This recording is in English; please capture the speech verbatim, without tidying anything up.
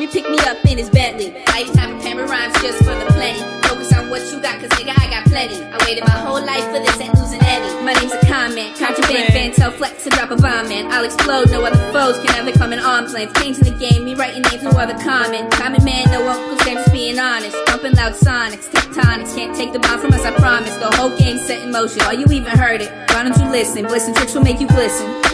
homie pick me up in his Bentley. Lifetime of pamper rhymes just for the plenty. Focus on what you got, cause nigga, I got plenty. I waited my whole life for this, ain't losing any. My name's a comment, contraband fan, tell Flex to drop a bomb, man. I'll explode, no other foes can ever come in arm's length. Changing the game, me writing names, no other common. Common man, no uncles, I'm just being honest. Bumping loud sonics, tectonics, can't take the bomb from us, I promise. The whole game's set in motion, all you even heard it. Why don't you listen? Bliss and tricks will make you glisten.